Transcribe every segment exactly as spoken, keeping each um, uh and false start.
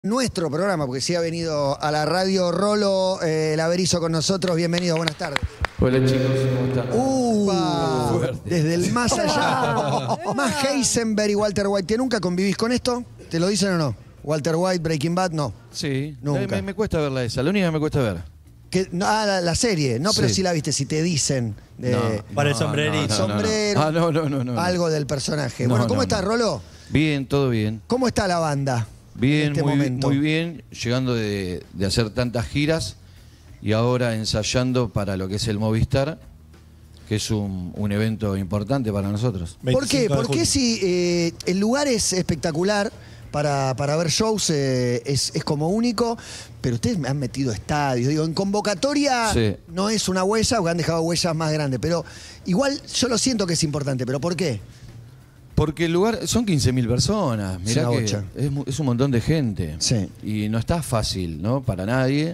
Nuestro programa, porque sí ha venido a la radio Rolo eh, Laberizo con nosotros. Bienvenido, buenas tardes. Hola chicos, ¿cómo están? Uh, desde el más allá. Más Heisenberg y Walter White. ¿Que nunca convivís con esto? ¿Te lo dicen o no? Walter White, Breaking Bad, no. Sí, Nunca. Me, me cuesta verla esa, la única que me cuesta ver. Que, no, ah, la, la serie, no, pero Sí. sí la viste, si te dicen. De, No, Para el no, sombrerito. no, no, no, no. sombrero, Ah, no, no, no, no. algo del personaje. No, bueno, ¿cómo no, estás, no. Rolo? Bien, todo bien. ¿Cómo está la banda? Bien, en este muy, momento? muy bien, llegando de, de hacer tantas giras y ahora ensayando para lo que es el Movistar, que es un, un evento importante para nosotros. ¿Por qué? veinticinco de ¿Por qué julio. si eh, el lugar es espectacular para, para ver shows, eh, es, es como único, pero ustedes me han metido estadios? Digo, en convocatoria Sí. no es una huella, porque han dejado huellas más grandes, pero igual yo lo siento que es importante, pero ¿por qué? Porque el lugar son quince mil personas, Es mirá una que bocha. es, mu- es un montón de gente. Sí. Y no está fácil, ¿no? Para nadie.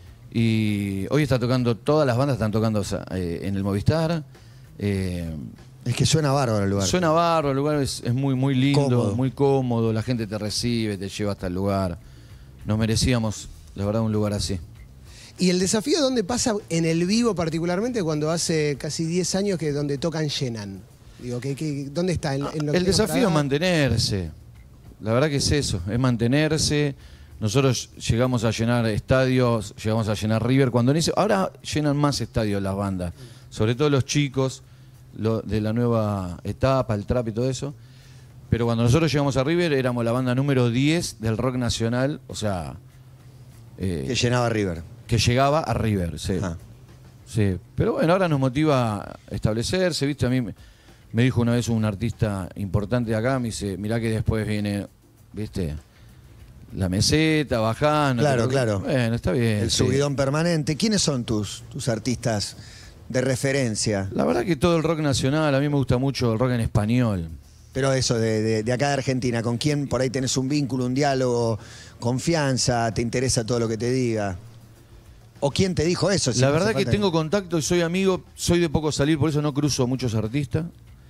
Y hoy está tocando, todas las bandas están tocando eh, en el Movistar. Eh, Es que suena bárbaro el lugar. Suena barro, el lugar es, es muy, muy lindo, Cómodo. muy cómodo, la gente te recibe, te lleva hasta el lugar. Nos merecíamos, la verdad, un lugar así. ¿Y el desafío dónde pasa en el vivo particularmente cuando hace casi diez años que donde tocan llenan? Digo, ¿qué, qué, ¿dónde está? ¿En, en lo que El tengo desafío para es dar? mantenerse. La verdad que es eso, es mantenerse. Nosotros llegamos a llenar estadios, llegamos a llenar River. Cuando en ese, ahora llenan más estadios las bandas, sobre todo los chicos lo, de la nueva etapa, el trap y todo eso. Pero cuando nosotros llegamos a River éramos la banda número diez del rock nacional, o sea, eh, Que llenaba River. que llegaba a River, sí. Ah. Sí, pero bueno, ahora nos motiva a establecerse, ¿viste? A mí me, me dijo una vez un artista importante de acá, me dice, mirá que después viene, ¿viste? La meseta, bajando. Claro, claro. Bueno, está bien. El sí. subidón permanente. ¿Quiénes son tus, tus artistas de referencia? La verdad que todo el rock nacional, a mí me gusta mucho el rock en español. Pero eso, de, de, de acá de Argentina, ¿con quién por ahí tenés un vínculo, un diálogo, confianza, te interesa todo lo que te diga? ¿O quién te dijo eso? Si La no verdad hace que falta tengo contacto y soy amigo, soy de poco salir, por eso no cruzo a muchos artistas.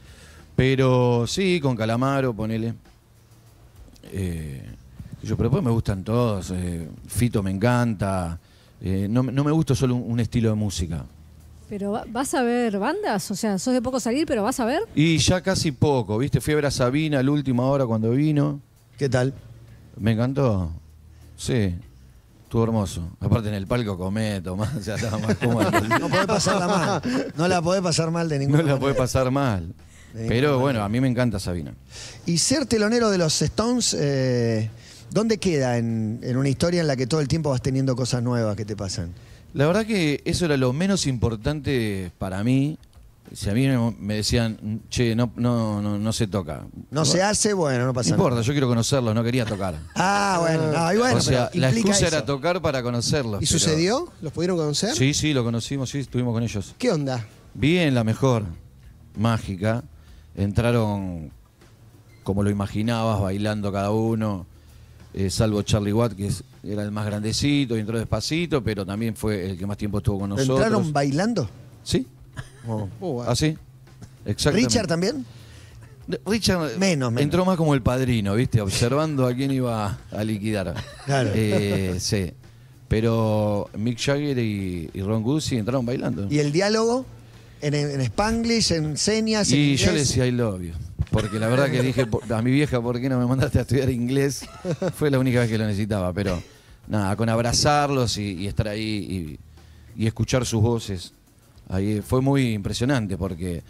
Pero sí, con Calamaro, ponele. Eh, yo, pero después me gustan todos. eh, Fito me encanta. Eh, no, no me gusta solo un, un estilo de música. Pero va- ¿vas a ver bandas? O sea, sos de poco salir, pero ¿vas a ver? Y ya casi poco, ¿viste? Fui a ver a Sabina la última hora cuando vino. ¿Qué tal? Me encantó. Sí, estuvo hermoso. Aparte en el palco comé, tomás, ya estaba más cómodo. No podés pasarla mal. No la podés pasar mal de ninguna No la manera. puede pasar mal. De Pero ninguna bueno, a mí me encanta Sabina. Y ser telonero de los Stones, eh, ¿dónde queda en, en una historia en la que todo el tiempo vas teniendo cosas nuevas que te pasan? La verdad que eso era lo menos importante para mí. Si a mí me- me decían, che, no, no, no, no se toca. No se hace, bueno, no No pasa importa, nada. yo quiero conocerlos, no quería tocar. Ah, bueno, no, y bueno, o sea, pero la implica excusa eso. era tocar para conocerlos. ¿Y pero- sucedió? ¿Los pudieron conocer? Sí, sí, lo conocimos, sí, estuvimos con ellos. ¿Qué onda? Bien, la mejor, mágica. Entraron como lo imaginabas, bailando cada uno, eh, salvo Charlie Watt, que es- era el más grandecito y entró despacito, pero también fue el que más tiempo estuvo con nosotros. ¿Entraron bailando? Sí, Oh, bueno. así. Exactamente. ¿Richard también? Richard Menos, menos. entró más como el padrino, ¿viste? Observando a quién iba a liquidar. Claro. Eh, sí. Pero Mick Jagger y, y Ron Wood sí entraron bailando. ¿Y el diálogo? ¿En, en Spanglish, en señas, en Y inglés? yo le decía I love you. Porque la verdad que dije po- a mi vieja, ¿por qué no me mandaste a estudiar inglés? Fue la única vez que lo necesitaba. Pero nada, con abrazarlos y, y estar ahí y, y escuchar sus voces. Ahí fue muy impresionante porque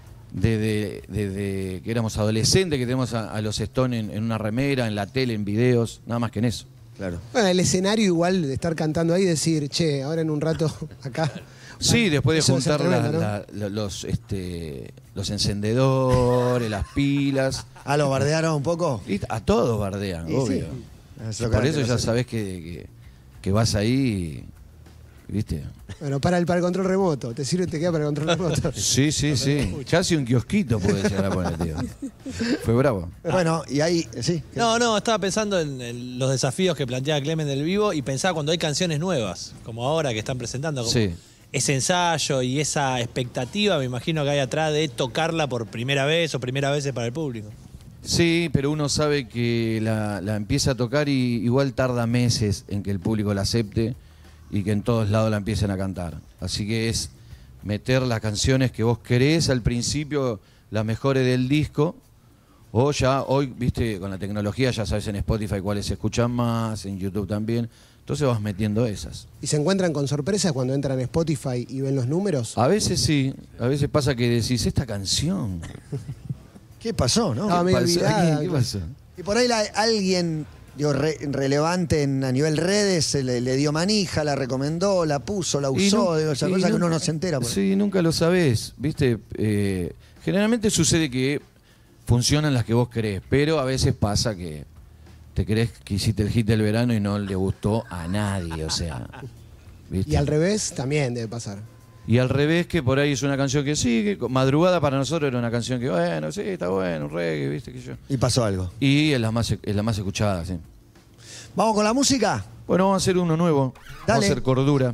desde, desde que éramos adolescentes, que tenemos a, a los Stones en, en una remera, en la tele, en videos, nada más que en eso. Claro. Bueno, el escenario igual de estar cantando ahí y decir, che, ahora en un rato acá. Sí, después de Eso debe ser juntar la- tremendo, ¿no? la- la- los, este, los encendedores, las pilas. Ah, ¿lo bardearon un poco? Y a todos bardean, Y obvio. sí. Es lo Por que eso hace ya los- sabés que, que, que vas ahí, ¿viste? Bueno, para el, para el control remoto. ¿Te sirve? ¿Te queda para el control remoto? Sí, sí, sí. Casi un kiosquito puede llegar a poner, tío. Fue bravo. Bueno, y ahí, sí. No, no, estaba pensando en el- los desafíos que plantea Clemen del vivo y pensaba cuando hay canciones nuevas, como ahora que están presentando, como Sí. ese ensayo y esa expectativa, me imagino que hay atrás de tocarla por primera vez o primera vez para el público. Sí, pero uno sabe que la, la empieza a tocar y igual tarda meses en que el público la acepte y que en todos lados la empiecen a cantar. Así que es meter las canciones que vos querés al principio, las mejores del disco, o ya hoy, viste, con la tecnología ya sabes en Spotify cuáles se escuchan más, en YouTube también, entonces vas metiendo esas. ¿Y se encuentran con sorpresas cuando entran a Spotify y ven los números? A veces sí, a veces pasa que decís, esta canción... ¿Qué pasó, no? Ah, medio pasó? olvidada. ¿Qué pasó? Y por ahí la- alguien digo, re- relevante en- a nivel redes se le, le dio manija, la recomendó, la puso, la Y usó, nu- digo, esa y cosa que nunca- uno no se entera. por ahí. Sí, nunca lo sabés, ¿viste? Eh, generalmente sucede que funcionan las que vos querés, pero a veces pasa que te crees que hiciste el hit del verano y no le gustó a nadie, o sea. ¿viste? Y al revés también debe pasar. Y al revés, que por ahí es una canción que sí, que Madrugada para nosotros era una canción que, bueno, sí, está bueno, un reggae, ¿viste? Que yo. Y pasó algo. Y es la más, es la más escuchada, sí. ¿Vamos con la música? Bueno, vamos a hacer uno nuevo. Vamos Dale. a hacer Cordura.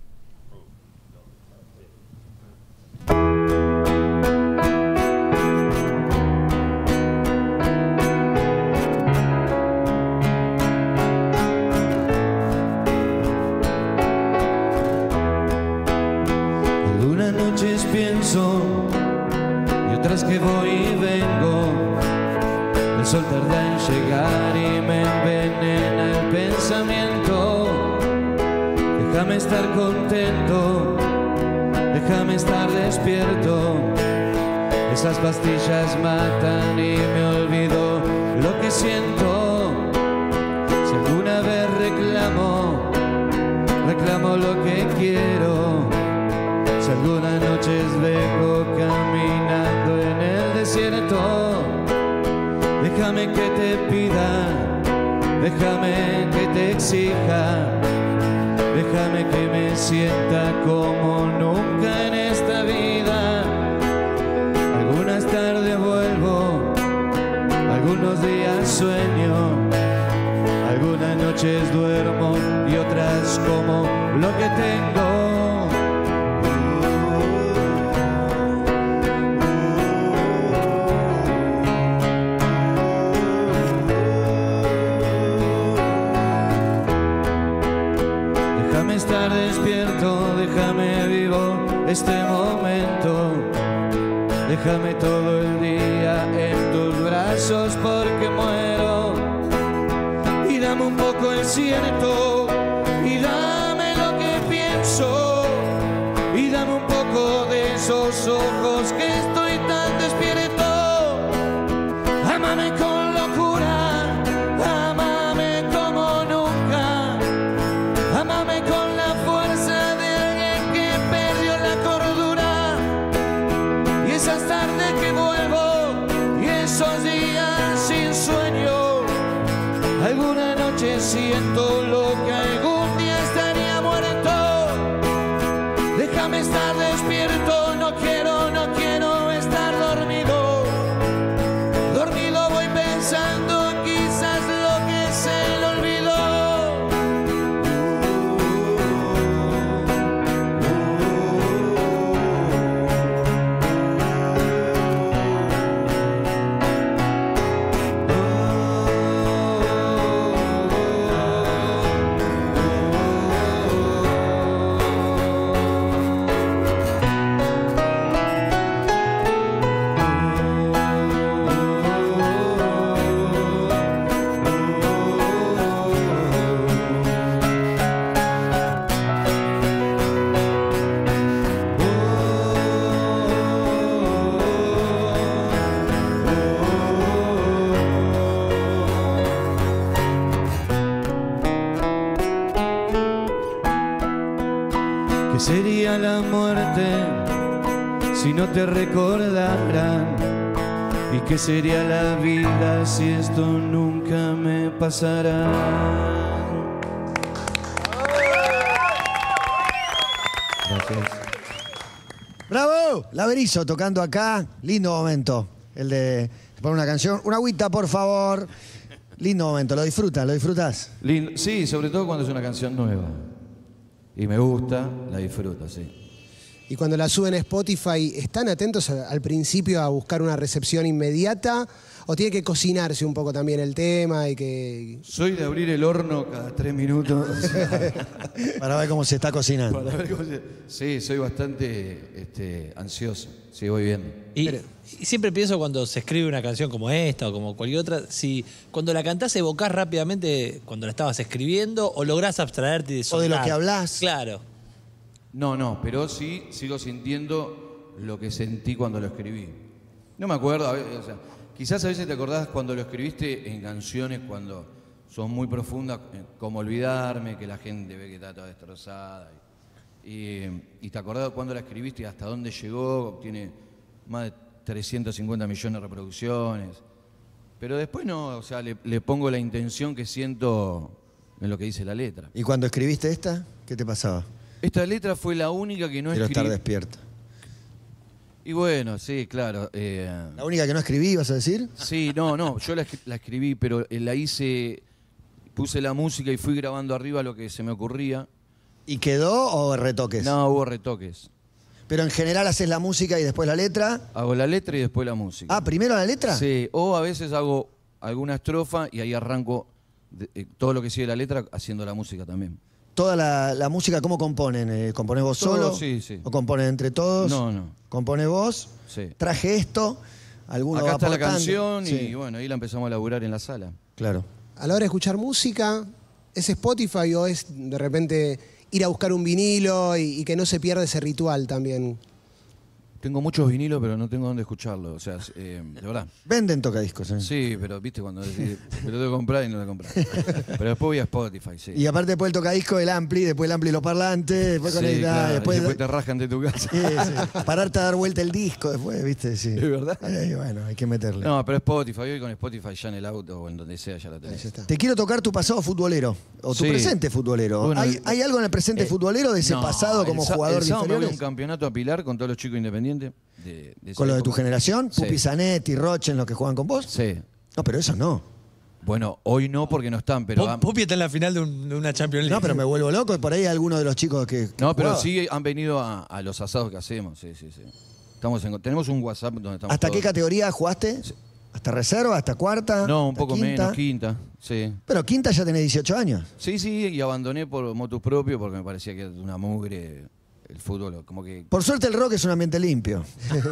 Algunas noches pienso y otras que voy y vengo. El sol tarda en llegar y me envenena el pensamiento. Déjame estar contento, déjame estar despierto. Esas pastillas matan y me olvido lo que siento. Si alguna vez reclamo, reclamo lo que quiero. Si algunas noches vengo caminando en el desierto, déjame que te pida, déjame que te exija, déjame que me sienta como nunca en esta vida. Algunas tardes vuelvo, algunos días sueño, algunas noches duermo y otras como lo que tengo. Déjame estar despierto, déjame vivo este momento. Déjame todo el día en tus brazos porque muero. Y dame un poco el cierto, y dame lo que pienso. Y dame un poco de esos ojos que estoy tan despierto. Ámame con locura, ámame como nunca. Ámame con la fuerza de alguien que perdió la cordura. Y esas tardes que vuelvo y esos días sin sueño. Alguna noche siento lo que algún día estaría muerto. Déjame estar despierto, no quiero, no quiero estar dormido. Dormido voy pensando quizás lo que se le olvidó. ¿Qué sería la muerte si no te recordaran? ¿Y qué sería la vida si esto nunca me pasara? Gracias. ¡Bravo! Laberizo tocando acá. Lindo momento. El de poner una canción. Una agüita, por favor. Lindo momento. ¿Lo disfrutas? ¿Lo disfrutas? Lindo. Sí, sobre todo cuando es una canción nueva. Y me gusta, la disfruto, sí. Y cuando la suben a Spotify, ¿están atentos a- al principio a buscar una recepción inmediata? o tiene que cocinarse un poco también el tema y que... Soy de abrir el horno cada tres minutos. Para ver cómo se está cocinando. Para ver cómo se- Sí, soy bastante este, ansioso. Sí, voy bien. Y, y siempre pienso cuando se escribe una canción como esta o como cualquier otra, si cuando la cantás evocás rápidamente cuando la estabas escribiendo o lográs abstraerte de O de lo soltar. que hablás. Claro. No, no, pero sí sigo sintiendo lo que sentí cuando lo escribí. No me acuerdo, a veces, o sea, quizás a veces te acordás cuando lo escribiste en canciones cuando son muy profundas, eh, como Olvidarme, que la gente ve que está toda destrozada. Y, y, y te acordás cuando la escribiste y hasta dónde llegó, tiene más de trescientos cincuenta millones de reproducciones. Pero después no, o sea, le, le pongo la intención que siento en lo que dice la letra. ¿Y cuando escribiste esta, qué te pasaba? Esta letra fue la única que no Quiero estar escribí. despierto. Y bueno, sí, claro. eh, ¿La única que no escribí, vas a decir? sí, no, no, yo la, escri- la escribí, pero eh, la hice, puse la música y fui grabando arriba lo que se me ocurría. ¿Y quedó o retoques? No, hubo retoques. Pero en general haces la música y después la letra. Hago la letra y después la música. Ah, ¿primero la letra? Sí, o a veces hago alguna estrofa y ahí arranco de- eh, todo lo que sigue la letra haciendo la música también. Toda la, la música, ¿cómo componen? Eh, ¿Componés vos Todo, solo? sí, sí. ¿O componen entre todos? No, no. ¿Componés vos? Sí. Traje esto, alguno Acá va está la aportando. canción y Sí, bueno, ahí la empezamos a laburar en la sala. claro. A la hora de escuchar música, ¿es Spotify o es de repente ir a buscar un vinilo y, y que no se pierda ese ritual también? Tengo muchos vinilos, pero no tengo dónde escucharlo. O sea, eh, de verdad. Venden tocadiscos, ¿eh? Sí, pero viste cuando decís, me lo tengo que comprar y no lo compré. Pero después voy a Spotify, sí. Y aparte después el tocadisco, el ampli, después el ampli y los parlantes, después Sí, conectar, claro, y después... después te rajan de tu casa. Sí, sí. Pararte a dar vuelta el disco después, ¿viste? Sí. ¿Es verdad? Ay, bueno, hay que meterle. No, pero Spotify, hoy con Spotify ya en el auto o en donde sea ya la tenés. Ya está. Te quiero tocar tu pasado futbolero, o tu Sí. presente futbolero. Bueno, ¿Hay, el- hay algo en el presente eh, futbolero de ese No, pasado como el sa- jugador el de sábado me voy a inferiores? un campeonato a Pilar con todos los chicos independientes. De, de esa ¿Con lo de tu época. generación? Sí. ¿Pupi Zanetti, Rochen, los que juegan con vos? Sí. No, pero eso no. Bueno, hoy no porque no están, pero... Pu- Pupi está en la final de, un- de una Champions League. No, pero me vuelvo loco y por ahí alguno de los chicos que. que No, pero jugaba. sí han venido a, a los asados que hacemos, sí, sí, sí. Estamos en- tenemos un WhatsApp donde estamos ¿Hasta qué todos. categoría jugaste? ¿Hasta reserva? ¿Hasta cuarta? No, un ¿Hasta poco quinta? menos, quinta, sí. Pero quinta ya tenés dieciocho años. Sí, sí, y abandoné por motus propio porque me parecía que era una mugre el fútbol, como que... Por suerte el rock es un ambiente limpio.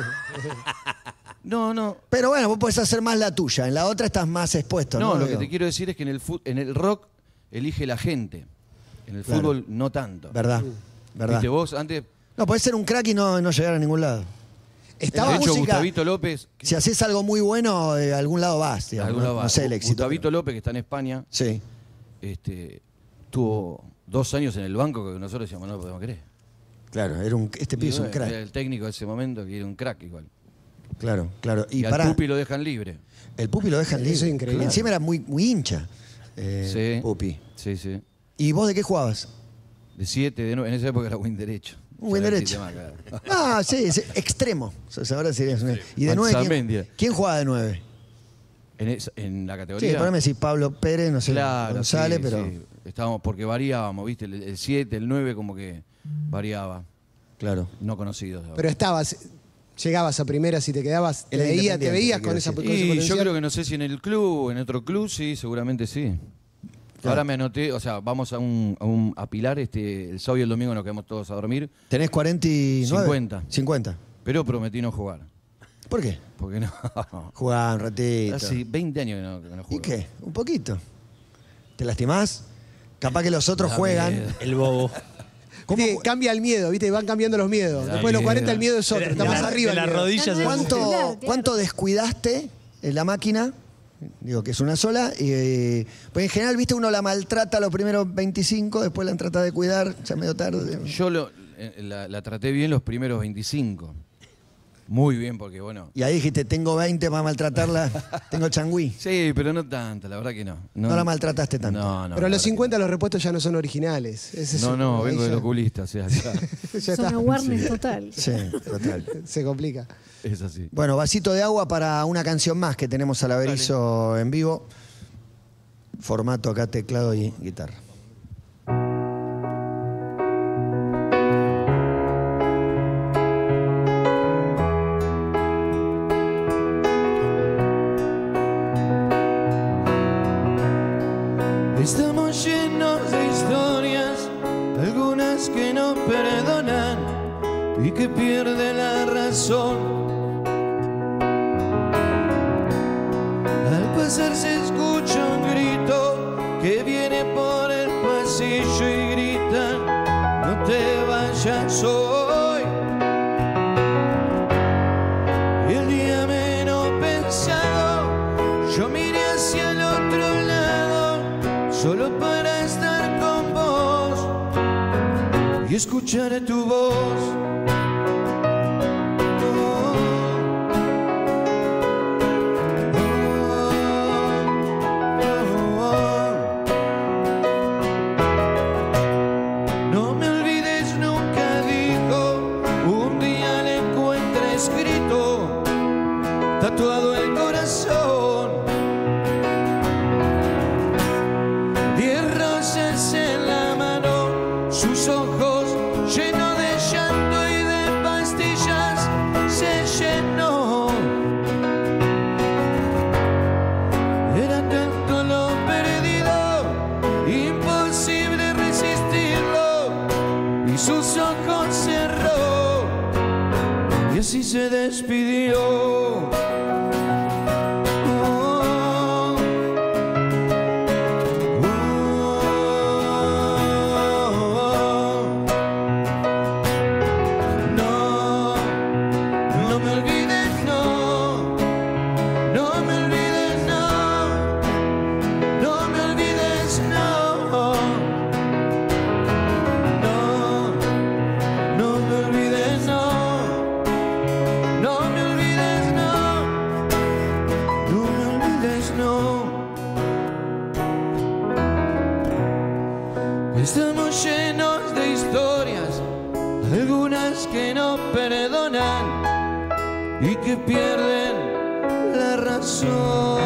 No, no. Pero bueno, vos podés hacer más la tuya. En la otra estás más expuesto, ¿no? No, lo que Digo. te quiero decir es que en el, fu- en el rock elige la gente. En el Claro. fútbol no tanto. Verdad, verdad. Viste, vos antes... No, podés ser un crack y no, no llegar a ningún lado. Estaba de hecho, música- Gustavito López... Si haces algo muy bueno, de algún lado vas, digamos, alguna no, va- no sé el éxito. Gustavito López, que está en España, Sí. este, tuvo dos años en el banco que nosotros decíamos, no lo podemos creer. Claro, era un, este pibe Y es un bueno, crack. Era el técnico de ese momento que era un crack igual. Claro, claro. Y, Y, al pará, Pupi lo dejan libre. el Pupi lo dejan Eso libre. es increíble. Encima era muy, muy hincha, eh, Sí. Pupi. Sí, sí. ¿Y vos de qué jugabas? De siete, de nueve. En esa época era win derecho. Un buen Ya no derecho. existe más, claro. Ah, sí, sí, extremo. O sea, ahora serías un- Y de nueve, ¿quién, Manzamendia. ¿quién jugaba de nueve? En, esa- en la Sí, categoría. por ahí me decís Pablo Pérez, no sé, Claro, González, sí, pero... sí. Estábamos, porque variábamos, ¿viste? El- El siete, el nueve, como que variaba. Claro. No conocidos. Pero estabas, llegabas a primeras y te quedabas, te, Era veías, te independiente, veías te con quiero esa, decir. con ese Y yo potencial. creo que no sé si en el club, en otro club, sí, seguramente sí. Ahora me anoté, o sea, vamos a un, a un a Pilar, este, el sábado y el domingo nos quedamos todos a dormir, ¿Tenés cuarenta y nueve? cincuenta. cincuenta. pero prometí no jugar. ¿Por qué? Porque no. Jugá un ratito. Hace veinte años que no, que no ¿Y juego. qué? Un poquito. ¿Te lastimás? Capaz que los otros Da juegan. miedo. El bobo. ¿Cómo Viste, ju- cambia el miedo, ¿viste? Van cambiando los miedos. Da Después de los miedo. cuarenta el miedo es otro, De está la- más arriba. de el las miedo. rodillas. No, no, ¿Cuánto, Claro, claro. ¿Cuánto descuidaste en la máquina? Digo que es una sola. Y, eh, pues en general, viste, uno la maltrata los primeros veinticinco, después la trata de cuidar, ya medio tarde. Yo lo- eh, la, la traté bien los primeros veinticinco. Muy bien, porque bueno. Y ahí dijiste, tengo veinte para maltratarla, tengo changüí. Sí, pero no tanto, la verdad que no. No la maltrataste tanto. No, no. Pero a la los verdad cincuenta los repuestos ya no son originales. Ese que es No, un- no, ahí vengo ya- del oculista, o sea, ya, ya Son está. awareness total. Sí, total. Se complica. es así. Bueno, vasito de agua para una canción más que tenemos al Averizo en vivo. Formato acá, teclado y guitarra. llenos de historias, algunas que no perdonan y que pierden la razón. Al pasar se escucha un grito que viene por el pasillo y grita: no te vayas hoy. Y el día menos pensado, yo miré hacia el otro lado, solo para estar con vos y escuchar tu voz. Tatuado el corazón, diez rosas en la mano, sus ojos llenos de llanto y de pastillas se llenó. Era tanto lo perdido, imposible resistirlo, y sus ojos cerró y así se despidió. Estamos llenos de historias, algunas que no perdonan y que pierden la razón.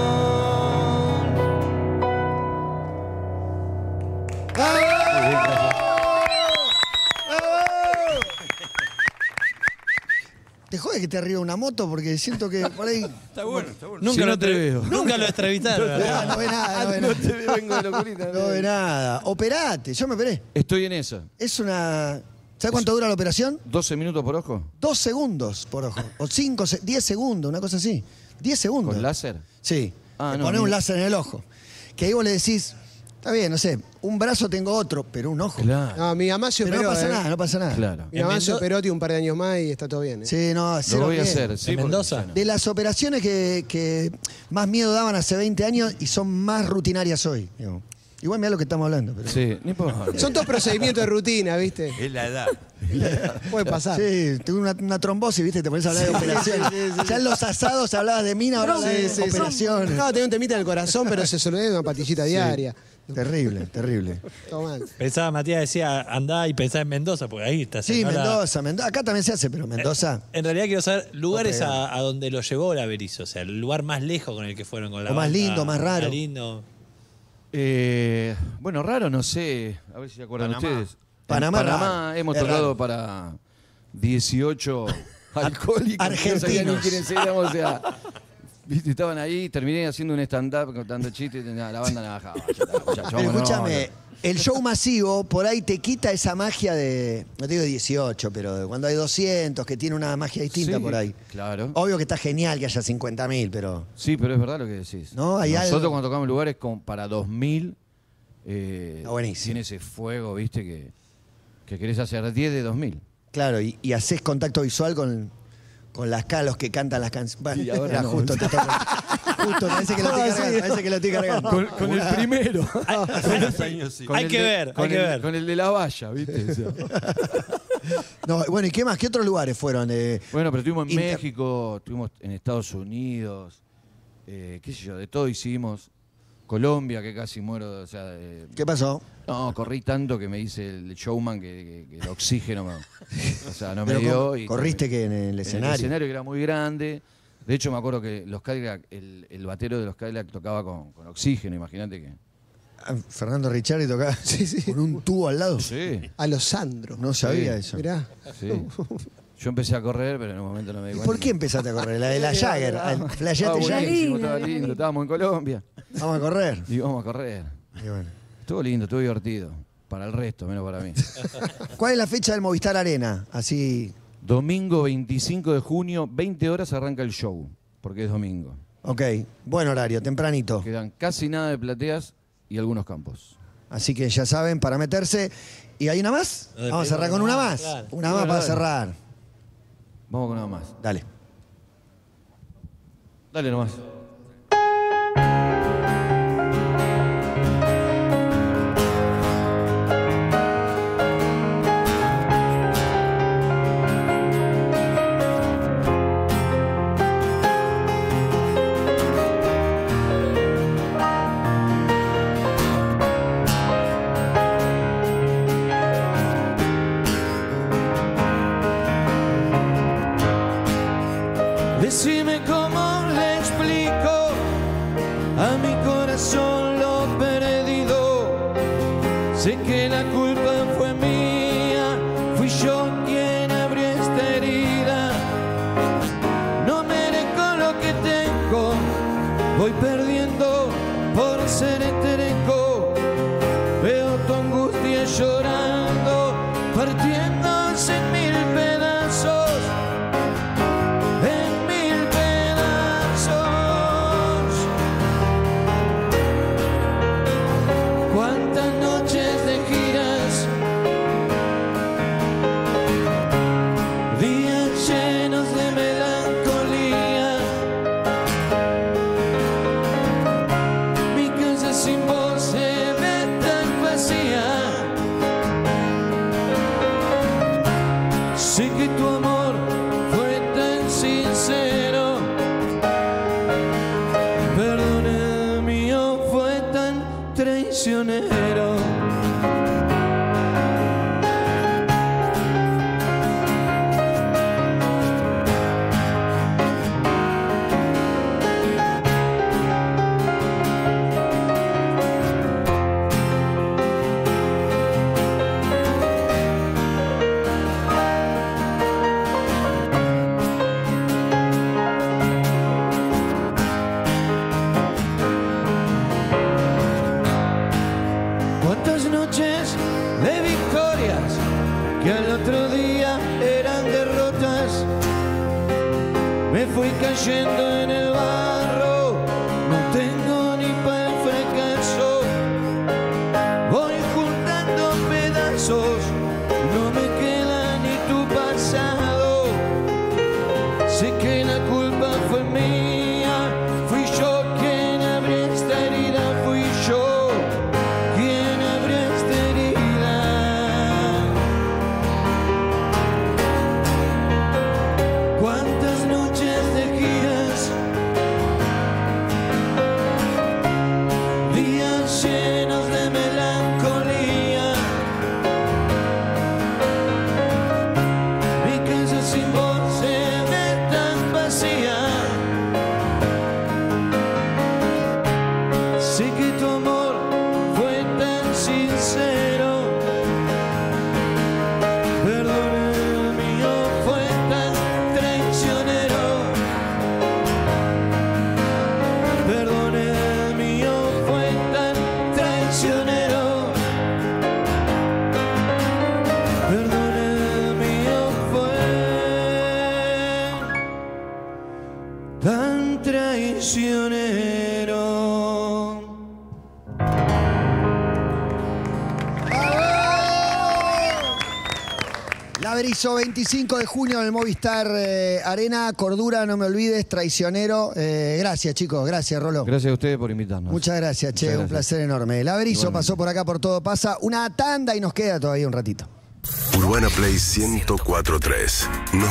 ¿Te jode que te arriba una moto? Porque siento que por ahí... Está bueno, está bueno. Si Nunca, no lo, te veo. nunca lo entrevistaron. Ah, no ve nada, no ve nada. te vengo de locurita. No ve nada. Operate, yo me operé. Estoy en esa. Es una... ¿Sabes cuánto dura la operación? ¿doce minutos por ojo? Dos segundos por ojo. O cinco, diez segundos, una cosa así. Diez segundos. ¿Con láser? Sí. Ah, Te no, ponés un mira. láser en el ojo. Que ahí vos le decís, está bien, no sé, un brazo tengo otro, pero un ojo. Claro. No, mi mamá se Pero operó. no pasa eh. nada, no pasa nada. Claro. Mi mamá En se Mendo- operó, tiene un par de años más y está todo bien. ¿eh? Sí, no, Lo cero voy a bien. hacer, sí. ¿En porque Mendoza? ya no. De las operaciones que, que más miedo daban hace veinte años y son más rutinarias hoy. Digo. Igual mirá lo que estamos hablando. Pero... Sí, ni importa. Son todos procedimientos de rutina, ¿viste? Es la edad. Puede pasar. Sí, tuve una, una trombosis, ¿viste? Te pones a hablar de operaciones. Ya en los asados hablabas de mina, ahora hablas de Sí, sí, sí. operaciones. No, tenía un temita en el corazón, pero se solucionó una patillita diaria. Terrible, terrible. Todo mal. Pensaba, Matías decía, andá y pensá en Mendoza, porque ahí está. Sí, señora. Mendoza, Mendoza. Acá también se hace, pero Mendoza. En realidad quiero saber lugares No a, a donde lo llevó la Berizo, o sea, el lugar más lejos con el que fueron con la O más banda, lindo, más raro. Más lindo. Eh, bueno, raro, no sé. A ver si se acuerdan Panamá. ustedes. Panamá, en Panamá raro. hemos Es tocado raro. para dieciocho alcohólicos. Argentinos. No sabían ni quiénes éramos, o sea, viste, estaban ahí, terminé haciendo un stand-up contando chistes, la banda navajaba. Ya está, muchachos, Pero vámonos, escúchame, el show masivo por ahí te quita esa magia de, no te digo dieciocho, pero de cuando hay doscientos, que tiene una magia distinta Sí, por ahí. Claro. Obvio que está genial que haya cincuenta mil, pero... Sí, pero es verdad lo que decís. No, hay Nosotros algo. cuando tocamos en lugares como para dos mil, eh, Está buenísimo. tiene ese fuego, viste, que, que querés hacer diez de dos mil. Claro, y, y haces contacto visual con, con las calos que cantan las canciones. Bueno, Y ahora era no. justo, te toca. Justo, parece que lo estoy cargando, parece que lo estoy cargando. Con, con el primero. Hace unos años sí. Con Hay el que de- ver, con hay que el- ver. Con el de la valla, ¿viste? O sea. No, bueno, ¿y qué más? ¿Qué otros lugares fueron? Eh, Bueno, pero estuvimos en Inter- México, estuvimos en Estados Unidos, eh, qué sé yo, de todo hicimos. Colombia, que casi muero, o sea, eh, ¿Qué pasó? no, corrí tanto que me dice el showman que, que- que el oxígeno me, o sea, no me Pero dio. co- y corriste que en el en el escenario. escenario que era muy grande. De hecho, me acuerdo que los Cadillac, el, el batero de los Cadillac tocaba con, con oxígeno, imagínate que. Ah, Fernando Ricciardi tocaba con un tubo al lado. Sí, A los Sandro. No sabía Sí. eso. Mirá. sí. Yo empecé a correr, pero en un momento no me di ¿Y cuenta. por qué empezaste a correr? La de la Jagger. al Ah, Flasheate Jagger. buenísimo, Linda, estaba linda. lindo, estábamos en Colombia Vamos a correr. y vamos a correr. Y bueno. Estuvo lindo, estuvo divertido. Para el resto, menos para mí. ¿Cuál es la fecha del Movistar Arena? Así. Domingo veinticinco de junio, veinte horas arranca el show, porque es domingo. Ok, buen horario, tempranito. Quedan casi nada de plateas y algunos campos. Así que ya saben, para meterse. ¿Y hay una más? No, Vamos a cerrar con una más. claro. Una más Bueno, para dale. cerrar. Vamos con nada más. Dale. Dale nomás. Decime cómo le explico a mi corazón lo perdido. Sé que la culpa fue mía, fui yo quien abrió esta herida. No merezco lo que tengo, voy perdiendo por ser terco. Veo tu angustia llorando, partiéndose en mil pedazos. Cuántas noches de giras, días llenos de melancolía. Mi casa sin vos se ve tan vacía. Sé que tu amor fue tan sincero. Perdona, mío fue tan traicionero. Cuántas noches de victorias que al otro día eran derrotas. Me fui cayendo en el barro, no tengo ni para el fracaso. Voy juntando pedazos, no me queda ni tu pasado. Sé que la culpa fue mía, fui yo quien abrió esta herida, fui yo quien abrió esta herida. Cuántas noches de giras, días llenos de melancolía. Mi casa sin vos se ve tan vacía. Sé que tu amor fue tan sincero. Perdona, el mío fue tan traicionero. Perdona, el mío fue tan traicionero. Perdona, el mío fue tan traicionero. Laberizo, veinticinco de junio en el Movistar eh, Arena. Cordura, no me olvides, traicionero. Eh, gracias, chicos. Gracias, Rolo. Gracias a ustedes por invitarnos. Muchas gracias, che. Muchas Un gracias. placer enorme. Laberizo Igualmente. pasó por acá por Todo Pasa. Una tanda y nos queda todavía un ratito. Urbana Play ciento cuatro punto tres. No